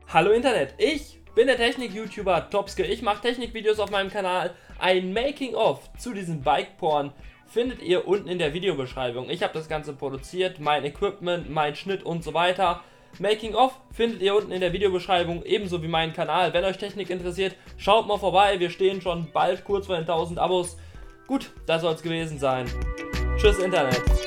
Hallo Internet, ich bin der Technik-YouTuber Topske. Ich mache Technikvideos auf meinem Kanal. Ein Making-of zu diesem Bike-Porn findet ihr unten in der Videobeschreibung. Ich habe das Ganze produziert, mein Equipment, mein Schnitt und so weiter. Making-of findet ihr unten in der Videobeschreibung, ebenso wie meinen Kanal. Wenn euch Technik interessiert, schaut mal vorbei. Wir stehen schon bald kurz vor den 1000 Abos. Gut, das soll es gewesen sein. Tschüss Internet.